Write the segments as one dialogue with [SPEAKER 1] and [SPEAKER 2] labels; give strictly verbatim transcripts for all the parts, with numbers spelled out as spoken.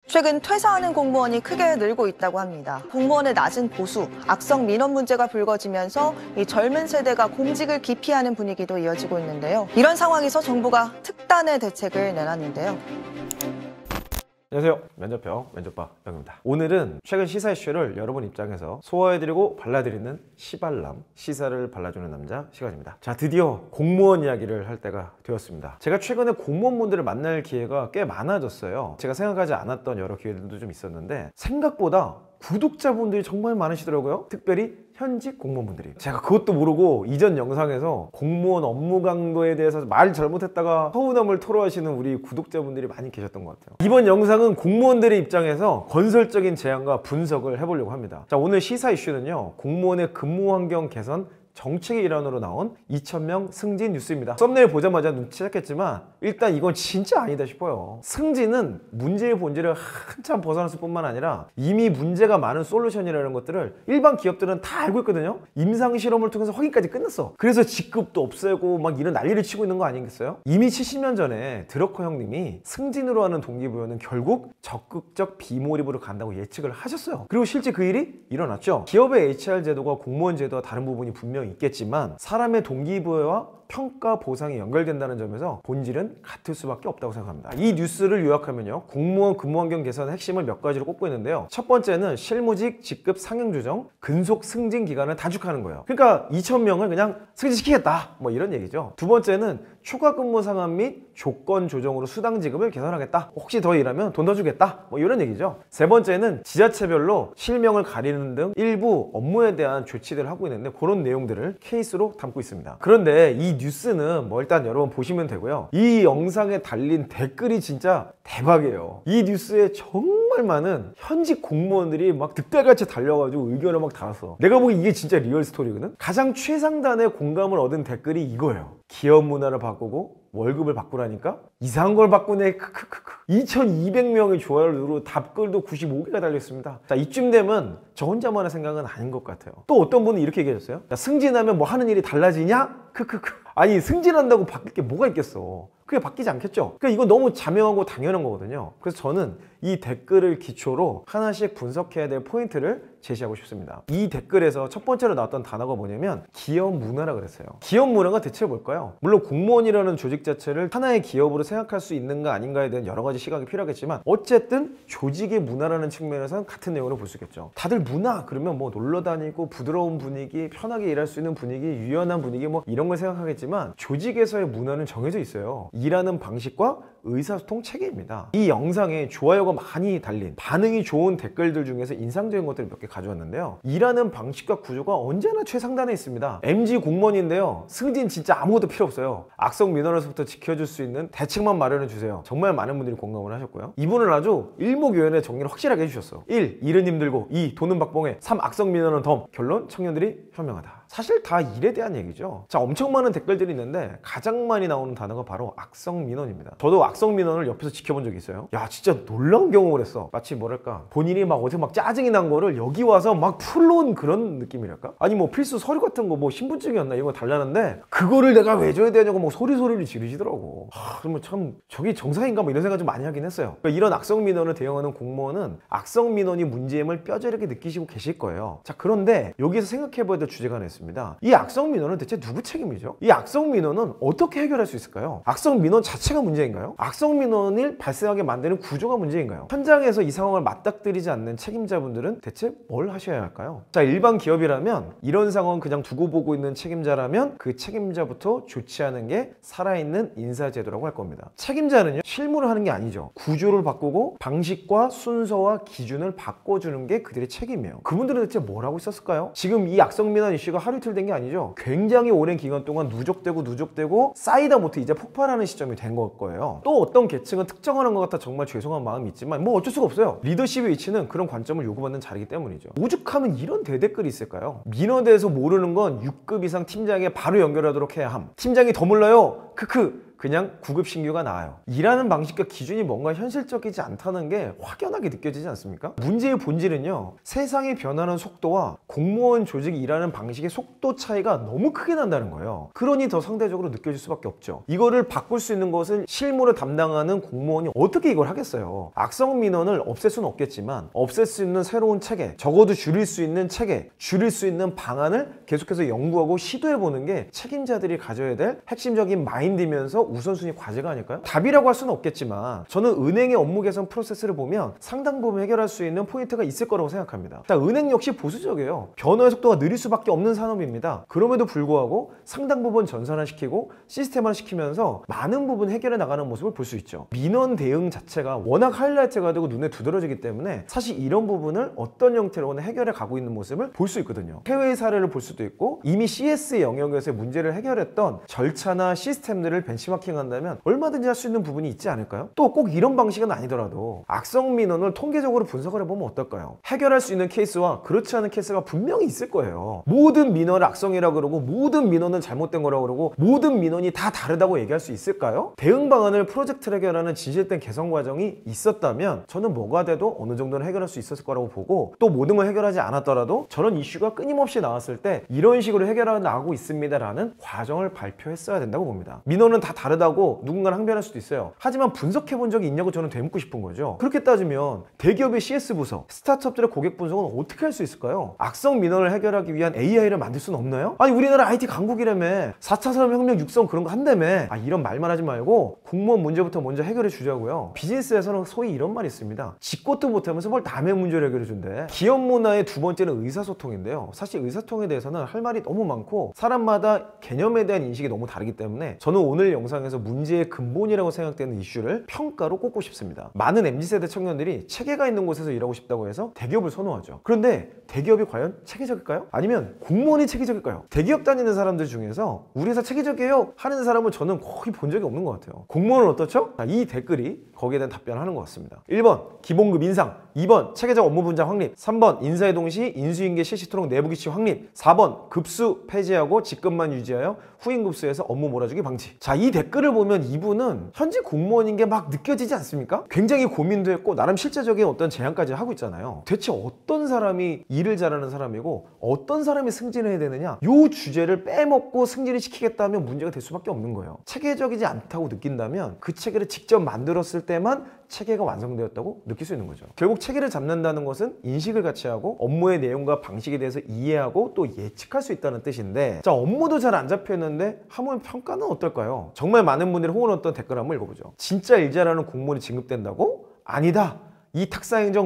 [SPEAKER 1] 최근 퇴사하는 공무원이 크게 늘고 있다고 합니다. 공무원의 낮은 보수, 악성 민원 문제가 불거지면서 이 젊은 세대가 공직을 기피하는 분위기도 이어지고 있는데요. 이런 상황에서 정부가 특단의 대책을 내놨는데요.
[SPEAKER 2] 안녕하세요. 면접형 면접바 영입니다. 오늘은 최근 시사 이슈를 여러분 입장에서 소화해드리고 발라드리는 시발남, 시사를 발라주는 남자 시간입니다. 자, 드디어 공무원 이야기를 할 때가 되었습니다. 제가 최근에 공무원분들을 만날 기회가 꽤 많아졌어요. 제가 생각하지 않았던 여러 기회들도 좀 있었는데 생각보다 구독자분들이 정말 많으시더라고요. 특별히 현직 공무원분들이. 제가 그것도 모르고 이전 영상에서 공무원 업무 강도에 대해서 말 잘못했다가 서운함을 토로하시는 우리 구독자분들이 많이 계셨던 것 같아요. 이번 영상은 공무원들의 입장에서 건설적인 제안과 분석을 해보려고 합니다. 자, 오늘 시사 이슈는요, 공무원의 근무 환경 개선 정책의 일환으로 나온 이천 명 승진 뉴스입니다. 썸네일 보자마자 눈치챘겠지만 일단 이건 진짜 아니다 싶어요. 승진은 문제의 본질을 한참 벗어났을 뿐만 아니라 이미 문제가 많은 솔루션이라는 것들을 일반 기업들은 다 알고 있거든요. 임상실험을 통해서 확인까지 끝났어. 그래서 직급도 없애고 막 이런 난리를 치고 있는 거 아니겠어요? 이미 칠십 년 전에 드러커 형님이 승진으로 하는 동기부여는 결국 적극적 비몰입으로 간다고 예측을 하셨어요. 그리고 실제 그 일이 일어났죠. 기업의 에이치알 제도가 공무원 제도와 다른 부분이 분명히 있겠지만 사람의 동기부여와 평가 보상이 연결된다는 점에서 본질은 같을 수밖에 없다고 생각합니다. 이 뉴스를 요약하면요, 공무원 근무 환경 개선의 핵심을 몇 가지로 꼽고 있는데요. 첫 번째는 실무직 직급 상향 조정, 근속 승진 기간을 단축하는 거예요. 그러니까 이천 명을 그냥 승진시키겠다, 뭐 이런 얘기죠. 두 번째는 추가 근무 상한 및 조건 조정으로 수당 지급을 개선하겠다. 혹시 더 일하면 돈 더 주겠다, 뭐 이런 얘기죠. 세 번째는 지자체별로 실명을 가리는 등 일부 업무에 대한 조치들을 하고 있는데 그런 내용들을 케이스로 담고 있습니다. 그런데 이 뉴스는 뭐 일단 여러분 보시면 되고요. 이 영상에 달린 댓글이 진짜 대박이에요. 이 뉴스에 정말 많은 현직 공무원들이 막 득달같이 달려가지고 의견을 막 달았어. 내가 보기 이게 진짜 리얼 스토리거든. 가장 최상단의 공감을 얻은 댓글이 이거예요. 기업 문화를 바꾸고 월급을 바꾸라니까 이상한 걸 바꾸네. 크크크크. 이천이백 명의 좋아요를 누르고 답글도 구십오 개가 달렸습니다. 자, 이쯤 되면 저 혼자만의 생각은 아닌 것 같아요. 또 어떤 분은 이렇게 얘기하셨어요. 야, 승진하면 뭐 하는 일이 달라지냐? 크크크. 아니, 승진한다고 바뀔 게 뭐가 있겠어. 그게 바뀌지 않겠죠. 그러니까 이거 너무 자명하고 당연한 거거든요. 그래서 저는 이 댓글을 기초로 하나씩 분석해야 될 포인트를 제시하고 싶습니다. 이 댓글에서 첫 번째로 나왔던 단어가 뭐냐면 기업 문화라 그랬어요. 기업 문화가 대체 뭘까요? 물론 공무원이라는 조직 자체를 하나의 기업으로 생각할 수 있는가 아닌가에 대한 여러 가지 시각이 필요하겠지만 어쨌든 조직의 문화라는 측면에서는 같은 내용으로 볼 수 있겠죠. 다들 문화 그러면 뭐 놀러 다니고 부드러운 분위기, 편하게 일할 수 있는 분위기, 유연한 분위기 뭐 이런 걸 생각하겠지만 조직에서의 문화는 정해져 있어요. 일하는 방식과 의사소통 체계입니다. 이 영상에 좋아요가 많이 달린 반응이 좋은 댓글들 중에서 인상적인 것들을 몇 개 가져왔는데요. 일하는 방식과 구조가 언제나 최상단에 있습니다. 엠지 공무원인데요. 승진 진짜 아무것도 필요 없어요. 악성 민원에서부터 지켜줄 수 있는 대책만 마련해 주세요. 정말 많은 분들이 공감을 하셨고요. 이분은 아주 일목요연의 정리를 확실하게 해주셨어. 일. 일은 힘들고 이. 돈은 박봉해. 삼. 악성 민원은 덤. 결론. 청년들이 현명하다. 사실 다 일에 대한 얘기죠. 자, 엄청 많은 댓글들이 있는데 가장 많이 나오는 단어가 바로 악성 민원입니다. 저도 악성 민원을 옆에서 지켜본 적이 있어요. 야, 진짜 놀라운 경험을 했어. 마치 뭐랄까, 본인이 막 어디서 막 짜증이 난 거를 여기 와서 막 풀러온 그런 느낌이랄까? 아니 뭐 필수 서류 같은 거 뭐 신분증이었나 이런 거 달라는데 그거를 내가 왜 줘야 되냐고 뭐 소리소리를 지르시더라고. 하, 그러면 참 저게 정상인가 뭐 이런 생각 좀 많이 하긴 했어요. 그러니까 이런 악성 민원을 대응하는 공무원은 악성 민원이 문제임을 뼈저리게 느끼시고 계실 거예요. 자, 그런데 여기서 생각해봐야 될 주제가 하나 있습니다. 이 악성 민원은 대체 누구 책임이죠? 이 악성 민원은 어떻게 해결할 수 있을까요? 악성 민원 자체가 문제인가요? 악성 민원을 발생하게 만드는 구조가 문제인가요? 현장에서 이 상황을 맞닥뜨리지 않는 책임자분들은 대체 뭘 하셔야 할까요? 자, 일반 기업이라면 이런 상황 그냥 두고 보고 있는 책임자라면 그 책임자부터 조치하는 게 살아있는 인사제도라고 할 겁니다. 책임자는요, 실무를 하는 게 아니죠. 구조를 바꾸고 방식과 순서와 기준을 바꿔주는 게 그들의 책임이에요. 그분들은 대체 뭘 하고 있었을까요? 지금 이 악성 민원 이슈가 하루 이틀 된 게 아니죠. 굉장히 오랜 기간 동안 누적되고 누적되고 쌓이다 못해 이제 폭발하는 시점이 된 걸 거예요. 또 어떤 계층은 특정하는 것 같아 정말 죄송한 마음이 있지만 뭐 어쩔 수가 없어요. 리더십의 위치는 그런 관점을 요구받는 자리이기 때문이죠. 오죽하면 이런 대댓글이 있을까요? 민원에 대해서 모르는 건 육 급 이상 팀장에 바로 연결하도록 해야 함. 팀장이 더 몰라요. 크크. 그냥 구급 신규가 나와요. 일하는 방식과 기준이 뭔가 현실적이지 않다는 게 확연하게 느껴지지 않습니까? 문제의 본질은요, 세상이 변하는 속도와 공무원 조직이 일하는 방식의 속도 차이가 너무 크게 난다는 거예요. 그러니 더 상대적으로 느껴질 수밖에 없죠. 이거를 바꿀 수 있는 것은 실무를 담당하는 공무원이 어떻게 이걸 하겠어요. 악성 민원을 없앨 수는 없겠지만 없앨 수 있는 새로운 체계, 적어도 줄일 수 있는 체계, 줄일 수 있는 방안을 계속해서 연구하고 시도해보는 게 책임자들이 가져야 될 핵심적인 마인드면서 우선순위 과제가 아닐까요? 답이라고 할 수는 없겠지만 저는 은행의 업무 개선 프로세스를 보면 상당 부분 해결할 수 있는 포인트가 있을 거라고 생각합니다. 자, 은행 역시 보수적이에요. 변화의 속도가 느릴 수밖에 없는 산업입니다. 그럼에도 불구하고 상당 부분 전산화시키고 시스템화시키면서 많은 부분 해결해 나가는 모습을 볼 수 있죠. 민원 대응 자체가 워낙 하이라이트가 되고 눈에 두드러지기 때문에 사실 이런 부분을 어떤 형태로는 해결해 가고 있는 모습을 볼 수 있거든요. 해외의 사례를 볼 수도 있고 이미 씨에스 영역에서의 문제를 해결했던 절차나 시스템들을 벤치마킹한다면 얼마든지 할 수 있는 부분이 있지 않을까요? 또 꼭 이런 방식은 아니더라도 악성 민원을 통계적으로 분석을 해보면 어떨까요? 해결할 수 있는 케이스와 그렇지 않은 케이스가 분명히 있을 거예요. 모든 민원을 악성이라 그러고 모든 민원은 잘못된 거라고 그러고 모든 민원이 다 다르다고 얘기할 수 있을까요? 대응 방안을 프로젝트를 해결하는 진실된 개선 과정이 있었다면 저는 뭐가 돼도 어느 정도는 해결할 수 있었을 거라고 보고, 또 모든 걸 해결하지 않았더라도 저런 이슈가 끊임없이 나왔을 때 이런 식으로 해결해 나가고 있습니다 라는 과정을 발표했어야 된다고 봅니다. 민원은 다 다르다고 누군가는 항변할 수도 있어요. 하지만 분석해 본 적이 있냐고 저는 되묻고 싶은 거죠. 그렇게 따지면 대기업의 씨에스 부서, 스타트업들의 고객 분석은 어떻게 할 수 있을까요? 악성 민원을 해결하기 위한 에이아이를 만들 수는 없나요? 아니 우리나라 아이티 강국이라며 사 차 산업혁명 육성 그런 거 한다며. 아, 이런 말만 하지 말고 공무원 문제부터 먼저 해결해 주자고요. 비즈니스에서는 소위 이런 말이 있습니다. 짓것도 못하면서 뭘 남의 문제를 해결해 준대. 기업 문화의 두 번째는 의사소통인데요. 사실 의사소통에 대해서는 할 말이 너무 많고 사람마다 개념에 대한 인식이 너무 다르기 때문에 저는 오늘 영상에서 문제의 근본이라고 생각되는 이슈를 평가로 꼽고 싶습니다. 많은 엠지 세대 청년들이 체계가 있는 곳에서 일하고 싶다고 해서 대기업을 선호하죠. 그런데 대기업이 과연 체계적일까요? 아니면 공무원이 체계적일까요? 대기업 다니는 사람들 중에서 우리 회사 체계적이에요 하는 사람은 저는 거의 본 적이 없는 것 같아요. 공무원은 어떻죠? 자, 이 댓글이 거기에 대한 답변을 하는 것 같습니다. 일 번 기본급 인상, 이 번 체계적 업무 분장 확립, 삼 번 인사의 동시 인수인계 실시토록 내부 기치 확립, 사 번 급수 폐지하고 직급만 유지하여 후임 급수에서 업무 몰아주기 방지. 자, 이 댓글을 보면 이분은 현직 공무원인 게 막 느껴지지 않습니까? 굉장히 고민도 했고 나름 실제적인 어떤 제안까지 하고 있잖아요. 대체 어떤 사람이 일을 잘하는 사람이고 어떤 사람이 승진해야 되느냐, 이 주제를 빼먹고 승진을 시키겠다면 문제가 될 수밖에 없는 거예요. 체계적이지 않다고 느낀다면 그 체계를 직접 만들었을 때만 체계가 완성되었다고 느낄 수 있는 거죠. 결국 체계를 잡는다는 것은 인식을 같이 하고 업무의 내용과 방식에 대해서 이해하고 또 예측할 수 있다는 뜻인데, 자, 업무도 잘 안 잡혀 있는데 하모니 평가는 어떨까요? 정말 많은 분들이 호응했던 댓글 한번 읽어보죠. 진짜 일 잘하는 공무원이 진급된다고? 아니다. 이 탁사행정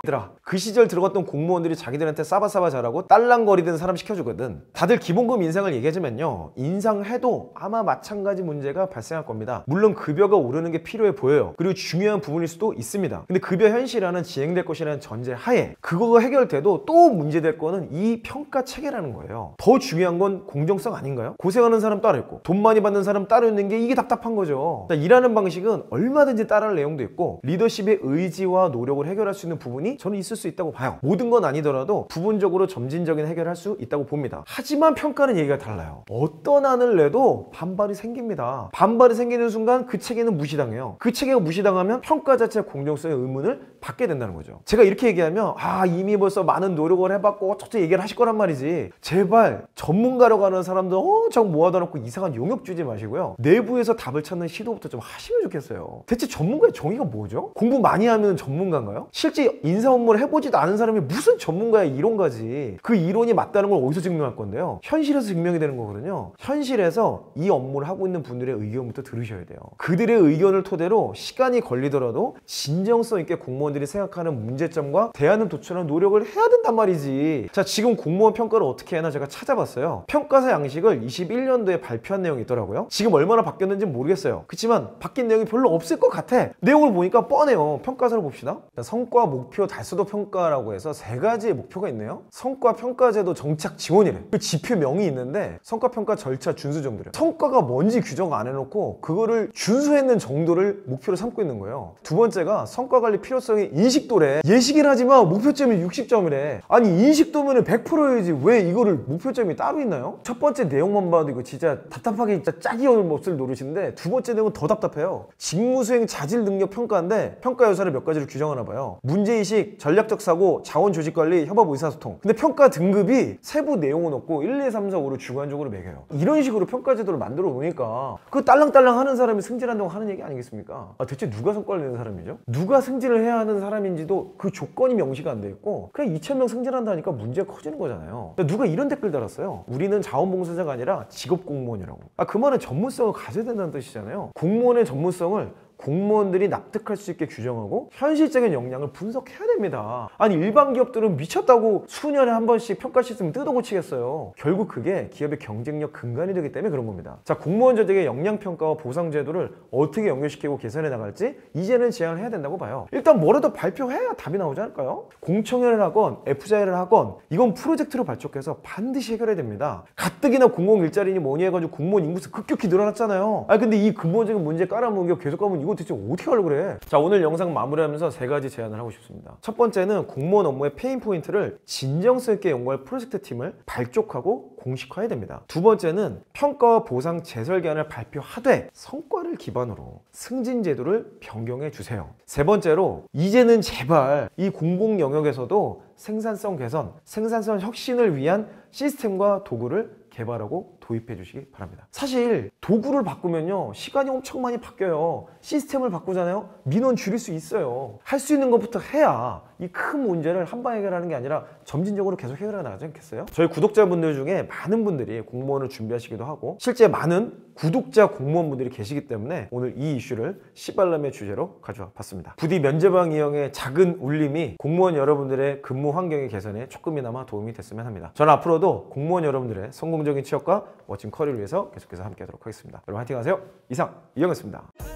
[SPEAKER 2] 그 시절 들어갔던 공무원들이 자기들한테 싸바싸바 잘하고 딸랑거리던 사람 시켜주거든. 다들 기본급 인상을 얘기하자면요, 인상해도 아마 마찬가지 문제가 발생할 겁니다. 물론 급여가 오르는 게 필요해 보여요. 그리고 중요한 부분일 수도 있습니다. 근데 급여 현실화는 진행될 것이라는 전제 하에 그거가 해결돼도 또 문제될 거는 이 평가 체계라는 거예요. 더 중요한 건 공정성 아닌가요? 고생하는 사람 따로 있고 돈 많이 받는 사람 따로 있는 게 이게 답답한 거죠. 자, 일하는 방식은 얼마든지 따라할 내용도 있고 리더십의 의지와 노력을 해결할 수 있는 부분이 저는 있을 수 있다고 봐요. 모든 건 아니더라도 부분적으로 점진적인 해결할 수 있다고 봅니다. 하지만 평가는 얘기가 달라요. 어떤 안을 내도 반발이 생깁니다. 반발이 생기는 순간 그 체계는 무시당해요. 그 체계가 무시당하면 평가 자체의 공정성의 의문을 받게 된다는 거죠. 제가 이렇게 얘기하면 아, 이미 벌써 많은 노력을 해봤고 어쩌고 얘기를 하실 거란 말이지. 제발 전문가라고 하는 사람들 엄청 모아다 놓고 이상한 용역 주지 마시고요. 내부에서 답을 찾는 시도부터 좀 하시면 좋겠어요. 대체 전문가의 정의가 뭐죠? 공부 많이 하면 전문가인가요? 실제 인사 업무를 해보지도 않은 사람이 무슨 전문가의 이론가지. 그 이론이 맞다는 걸 어디서 증명할 건데요? 현실에서 증명이 되는 거거든요. 현실에서 이 업무를 하고 있는 분들의 의견부터 들으셔야 돼요. 그들의 의견을 토대로 시간이 걸리더라도 진정성 있게 공무원들이 생각하는 문제점과 대안을 도출하는 노력을 해야 된단 말이지. 자, 지금 공무원 평가를 어떻게 하나 제가 찾아봤어요. 평가사 양식을 이십일 년도에 발표한 내용이 있더라고요. 지금 얼마나 바뀌었는지 모르겠어요. 그렇지만 바뀐 내용이 별로 없을 것 같아. 내용을 보니까 뻔해요. 평가사를 봅시다. 자, 성과, 목표, 목표 달성도 평가라고 해서 세 가지의 목표가 있네요. 성과 평가제도 정착 지원이래. 그 지표명이 있는데 성과 평가 절차 준수 정도래. 성과가 뭔지 규정 안 해놓고 그거를 준수했는 정도를 목표로 삼고 있는 거예요. 두 번째가 성과 관리 필요성이 인식도래. 예시긴 하지만 목표점이 육십 점이래. 아니 인식도면 백 퍼센트여야지 왜 이거를 목표점이 따로 있나요? 첫 번째 내용만 봐도 이거 진짜 답답하게 진짜 짝이 오는 몹쓸 노릇인데 두 번째 내용은 더 답답해요. 직무수행 자질 능력 평가인데 평가 요소를 몇 가지로 규정하나 봐요. 문제의식, 전략적 사고, 자원 조직관리, 협업 의사소통. 근데 평가 등급이 세부 내용은 없고 일, 이, 삼, 사, 오를 주관적으로 매겨요. 이런 식으로 평가 제도를 만들어 놓으니까 그 딸랑딸랑 하는 사람이 승진한다고 하는 얘기 아니겠습니까? 아, 대체 누가 성과를 내는 사람이죠? 누가 승진을 해야 하는 사람인지도 그 조건이 명시가 안 돼 있고 그냥 이천 명 승진한다니까 문제가 커지는 거잖아요. 누가 이런 댓글 달았어요. 우리는 자원봉사자가 아니라 직업공무원이라고. 아, 그 말은 전문성을 가져야 된다는 뜻이잖아요. 공무원의 전문성을 공무원들이 납득할 수 있게 규정하고 현실적인 역량을 분석해야 됩니다. 아니 일반 기업들은 미쳤다고 수년에 한 번씩 평가 시스템 뜯어고치겠어요. 결국 그게 기업의 경쟁력 근간이 되기 때문에 그런 겁니다. 자, 공무원 조직의 역량평가와 보상제도를 어떻게 연결시키고 개선해 나갈지 이제는 제안을 해야 된다고 봐요. 일단 뭐라도 발표해야 답이 나오지 않을까요? 공청회를 하건 에프자이를 하건 이건 프로젝트로 발족해서 반드시 해결해야 됩니다. 가뜩이나 공공 일자리니 뭐니 해가지고 공무원 인구수 급격히 늘어났잖아요. 아니 근데 이 근본적인 문제 깔아뭉겨 계속 가면 이거 대체 어떻게 하려고 그래? 자, 오늘 영상 마무리하면서 세 가지 제안을 하고 싶습니다. 첫 번째는 공무원 업무의 페인 포인트를 진정성 있게 연구할 프로젝트 팀을 발족하고 공식화해야 됩니다. 두 번째는 평가와 보상 재설계안을 발표하되 성과를 기반으로 승진 제도를 변경해 주세요. 세 번째로 이제는 제발 이 공공 영역에서도 생산성 개선, 생산성 혁신을 위한 시스템과 도구를 개발하고 도입해 주시기 바랍니다. 사실 도구를 바꾸면요 시간이 엄청 많이 바뀌어요. 시스템을 바꾸잖아요. 민원 줄일 수 있어요. 할 수 있는 것부터 해야 이 큰 문제를 한 방에 해결하는 게 아니라 점진적으로 계속 해결해 나가지 않겠어요? 저희 구독자분들 중에 많은 분들이 공무원을 준비하시기도 하고 실제 많은 구독자 공무원분들이 계시기 때문에 오늘 이 이슈를 시발람의 주제로 가져와 봤습니다. 부디 면제방 이용의 작은 울림이 공무원 여러분들의 근무 환경의 개선에 조금이나마 도움이 됐으면 합니다. 저는 앞으로도 공무원 여러분들의 성공적인 취업과 멋진 커리어를 위해서 계속해서 함께 하도록 하겠습니다. 여러분 화이팅 하세요. 이상 이영이었습니다.